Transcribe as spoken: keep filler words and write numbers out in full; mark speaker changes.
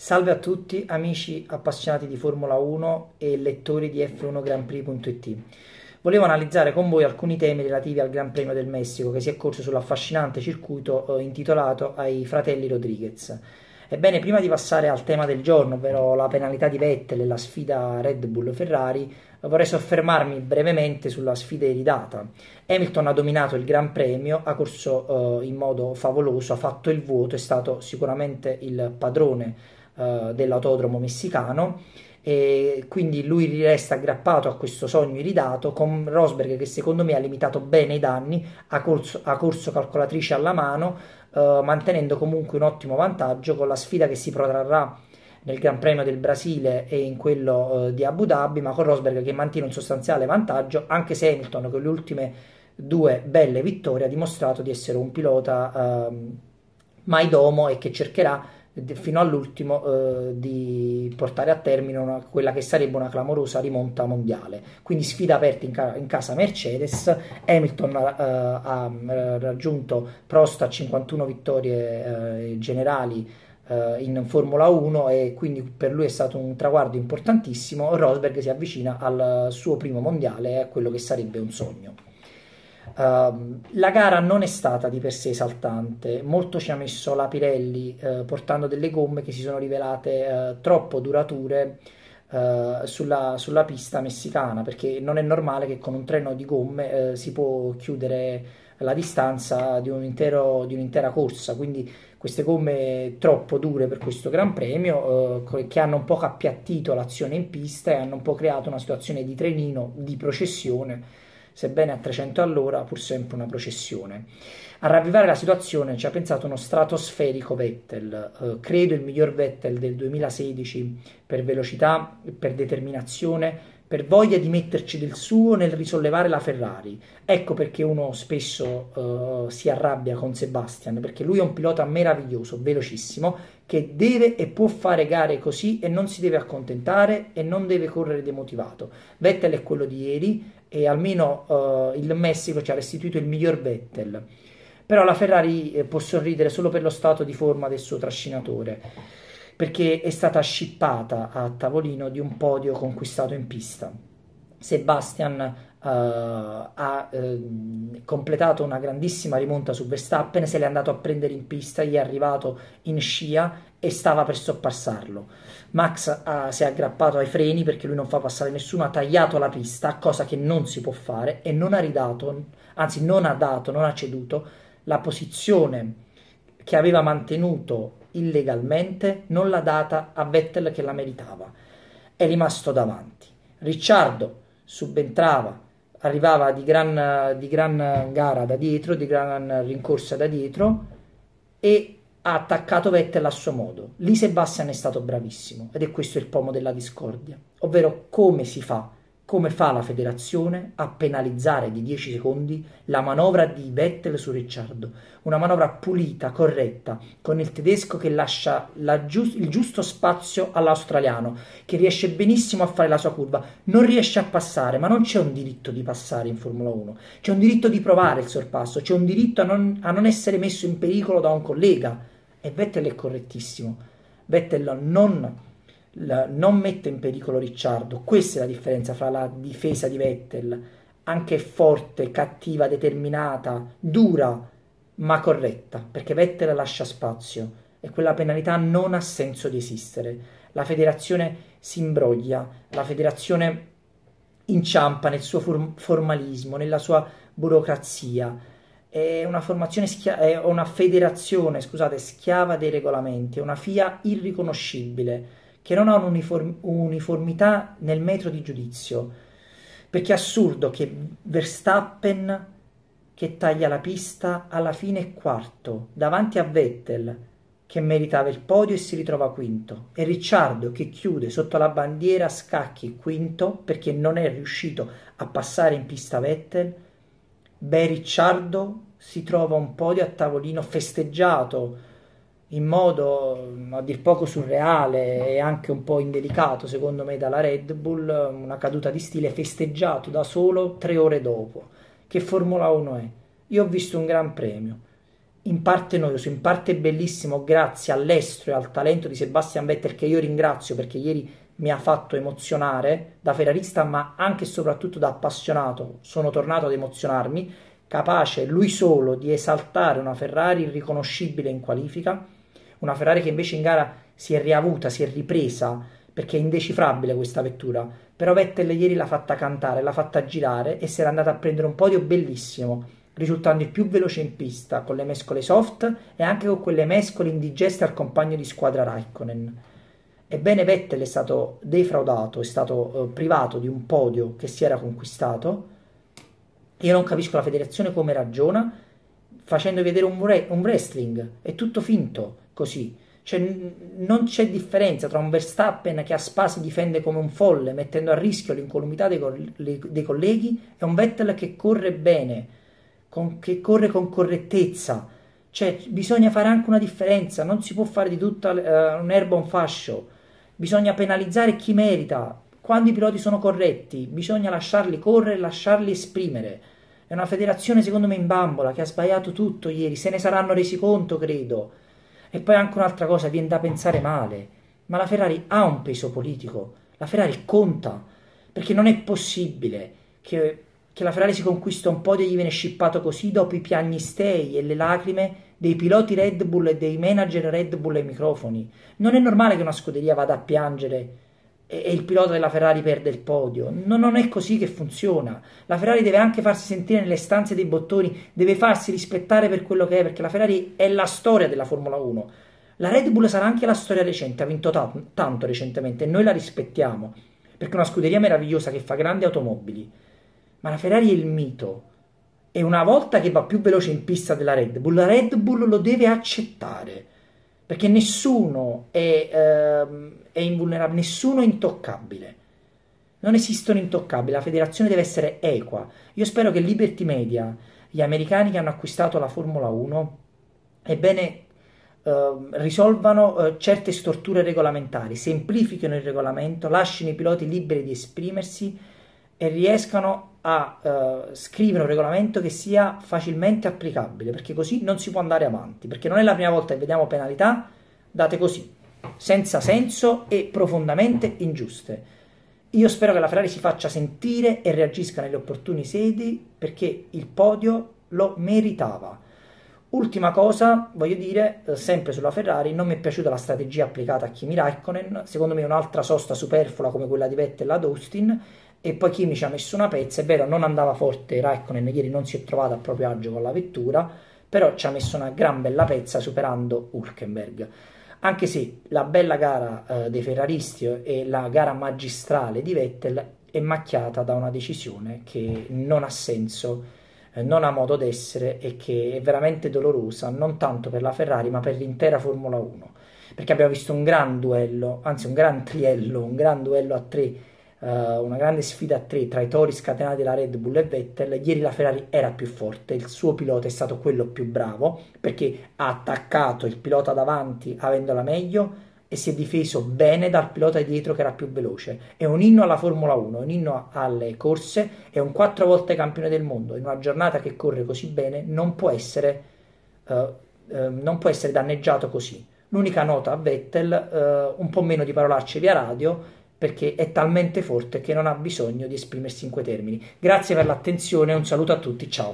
Speaker 1: Salve a tutti amici appassionati di Formula uno e lettori di F uno Grand Prix punto it. Volevo analizzare con voi alcuni temi relativi al Gran Premio del Messico che si è corso sull'affascinante circuito eh, intitolato ai fratelli Rodriguez. Ebbene, prima di passare al tema del giorno, ovvero la penalità di Vettel e la sfida Red Bull-Ferrari, vorrei soffermarmi brevemente sulla sfida iridata. Hamilton ha dominato il Gran Premio, ha corso eh, in modo favoloso, ha fatto il vuoto, è stato sicuramente il padrone eh, dell'autodromo messicano e quindi lui resta aggrappato a questo sogno iridato con Rosberg che secondo me ha limitato bene i danni, ha corso, ha corso calcolatrice alla mano, eh, mantenendo comunque un ottimo vantaggio con la sfida che si protrarrà nel Gran Premio del Brasile e in quello eh, di Abu Dhabi, ma con Rosberg che mantiene un sostanziale vantaggio, anche se Hamilton con le ultime due belle vittorie ha dimostrato di essere un pilota eh, mai domo e che cercherà fino all'ultimo eh, di portare a termine una, quella che sarebbe una clamorosa rimonta mondiale. Quindi sfida aperta in, ca- in casa Mercedes. Hamilton eh, ha eh, raggiunto Prost a cinquantuno vittorie eh, generali eh, in Formula uno e quindi per lui è stato un traguardo importantissimo. Rosberg si avvicina al suo primo mondiale, a quello che sarebbe un sogno. Uh, la gara non è stata di per sé esaltante, molto ci ha messo la Pirelli uh, portando delle gomme che si sono rivelate uh, troppo durature uh, sulla, sulla pista messicana, perché non è normale che con un treno di gomme uh, si può chiudere la distanza di, un intero, di un'intera corsa, quindi queste gomme troppo dure per questo Gran Premio uh, che hanno un po' appiattito l'azione in pista e hanno un po' creato una situazione di trenino, di processione, sebbene a trecento all'ora, pur sempre una processione. A ravvivare la situazione ci ha pensato uno stratosferico Vettel, eh, credo il miglior Vettel del duemilasedici per velocità, per determinazione, per voglia di metterci del suo nel risollevare la Ferrari. Ecco perché uno spesso eh, si arrabbia con Sebastian, perché lui è un pilota meraviglioso, velocissimo, che deve e può fare gare così e non si deve accontentare e non deve correre demotivato. Vettel è quello di ieri e almeno uh, il Messico ci ha restituito il miglior Vettel. Però la Ferrari eh, può sorridere solo per lo stato di forma del suo trascinatore, perché è stata scippata a tavolino di un podio conquistato in pista. Sebastian uh, ha uh, completato una grandissima rimonta su Verstappen, se l'è andato a prendere in pista, gli è arrivato in scia e stava per sorpassarlo. Max uh, si è aggrappato ai freni perché lui non fa passare nessuno, ha tagliato la pista, cosa che non si può fare, e non ha ridato, anzi non ha dato, non ha ceduto la posizione che aveva mantenuto illegalmente, non l'ha data a Vettel che la meritava. È rimasto davanti. Ricciardo subentrava, arrivava di gran, di gran gara da dietro, di gran rincorsa da dietro e ha attaccato Vettel a suo modo. Lì Sebastian è stato bravissimo ed è questo il pomo della discordia, ovvero come si fa, come fa la federazione a penalizzare di dieci secondi la manovra di Vettel su Ricciardo, una manovra pulita, corretta, con il tedesco che lascia la giu- il giusto spazio all'australiano, che riesce benissimo a fare la sua curva, non riesce a passare, ma non c'è un diritto di passare in Formula uno, c'è un diritto di provare il sorpasso, c'è un diritto a non, a non essere messo in pericolo da un collega, e Vettel è correttissimo. Vettel non, la, non mette in pericolo Ricciardo. Questa è la differenza fra la difesa di Vettel, anche forte, cattiva, determinata, dura, ma corretta, perché Vettel lascia spazio e quella penalità non ha senso di esistere. La federazione si imbroglia, la federazione inciampa nel suo form- formalismo, nella sua burocrazia. È una formazione schia- è una federazione, scusate, schiava dei regolamenti, è una F I A irriconoscibile, che non ha un'uniform- uniformità nel metro di giudizio, perché è assurdo che Verstappen, che taglia la pista, alla fine è quarto, davanti a Vettel, che meritava il podio e si ritrova quinto, e Ricciardo che chiude sotto la bandiera a scacchi quinto perché non è riuscito a passare in pista Vettel. Beh, Ricciardo si trova un podio a tavolino festeggiato in modo a dir poco surreale e anche un po' indelicato secondo me dalla Red Bull, una caduta di stile, festeggiato da solo tre ore dopo. Che Formula uno è? Io ho visto un gran premio in parte noioso, in parte bellissimo, grazie all'estro e al talento di Sebastian Vettel, che io ringrazio perché ieri mi ha fatto emozionare da ferrarista, ma anche e soprattutto da appassionato. Sono tornato ad emozionarmi, capace lui solo di esaltare una Ferrari irriconoscibile in qualifica, una Ferrari che invece in gara si è riavuta, si è ripresa, perché è indecifrabile questa vettura. Però Vettel ieri l'ha fatta cantare, l'ha fatta girare e si era andata a prendere un podio bellissimo, risultando il più veloce in pista con le mescole soft e anche con quelle mescole indigeste al compagno di squadra Raikkonen. Ebbene, Vettel è stato defraudato, è stato eh, privato di un podio che si era conquistato. Io non capisco la federazione come ragiona, facendo vedere un, re- un wrestling, è tutto finto così. Cioè, n- non c'è differenza tra un Verstappen che a spa si difende come un folle, mettendo a rischio l'incolumità dei, co- le- dei colleghi, e un Vettel che corre bene, con- che corre con correttezza. Cioè, bisogna fare anche una differenza, non si può fare di tutta uh, un'erba un fascio, bisogna penalizzare chi merita. Quando i piloti sono corretti, bisogna lasciarli correre, lasciarli esprimere. È una federazione secondo me in bambola, che ha sbagliato tutto ieri, se ne saranno resi conto, credo. E poi anche un'altra cosa, viene da pensare male, ma la Ferrari ha un peso politico, la Ferrari conta, perché non è possibile che, che la Ferrari si conquista un podio e gli viene scippato così dopo i piagnistei e le lacrime dei piloti Red Bull e dei manager Red Bull ai microfoni. Non è normale che una scuderia vada a piangere e, e il pilota della Ferrari perde il podio. No, non è così che funziona. La Ferrari deve anche farsi sentire nelle stanze dei bottoni, deve farsi rispettare per quello che è, perché la Ferrari è la storia della Formula uno. La Red Bull sarà anche la storia recente, ha vinto ta- tanto recentemente e noi la rispettiamo, perché è una scuderia meravigliosa che fa grandi automobili. Ma la Ferrari è il mito. E una volta che va più veloce in pista della Red Bull, la Red Bull lo deve accettare, perché nessuno è, ehm, è invulnerabile, nessuno è intoccabile. Non esistono intoccabili, la federazione deve essere equa. Io spero che Liberty Media, gli americani che hanno acquistato la Formula uno, ebbene, eh, risolvano eh, certe storture regolamentari, semplifichino il regolamento, lasciano i piloti liberi di esprimersi e riescano a uh, scrivere un regolamento che sia facilmente applicabile, perché così non si può andare avanti, perché non è la prima volta che vediamo penalità date così, senza senso e profondamente ingiuste. Io spero che la Ferrari si faccia sentire e reagisca nelle opportune sedi, perché il podio lo meritava. Ultima cosa, voglio dire, eh, sempre sulla Ferrari, non mi è piaciuta la strategia applicata a Kimi Raikkonen, secondo me è un'altra sosta superflua come quella di Vettel ad Austin, e poi Kimi ci ha messo una pezza. È vero, non andava forte Raikkonen, ieri non si è trovato a proprio agio con la vettura, però ci ha messo una gran bella pezza superando Hülkenberg. Anche se la bella gara eh, dei ferraristi e la gara magistrale di Vettel è macchiata da una decisione che non ha senso, eh, non ha modo d'essere e che è veramente dolorosa, non tanto per la Ferrari ma per l'intera Formula uno, perché abbiamo visto un gran duello, anzi un gran triello, un gran duello a tre, Uh, una grande sfida a tre tra i tori scatenati della Red Bull e Vettel. Ieri la Ferrari era più forte, il suo pilota è stato quello più bravo, perché ha attaccato il pilota davanti avendola meglio e si è difeso bene dal pilota dietro che era più veloce. È un inno alla Formula uno, un inno alle corse, è un quattro volte campione del mondo. In una giornata che corre così bene non può essere, uh, uh, non può essere danneggiato così. L'unica nota a Vettel, uh, un po' meno di parolacce via radio, perché è talmente forte che non ha bisogno di esprimersi in quei termini. Grazie per l'attenzione e un saluto a tutti, ciao.